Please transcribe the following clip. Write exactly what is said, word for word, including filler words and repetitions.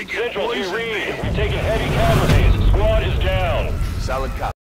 They get Central to poisoned, Reed. man. We've taken heavy casualties. Squad is down. Solid copy.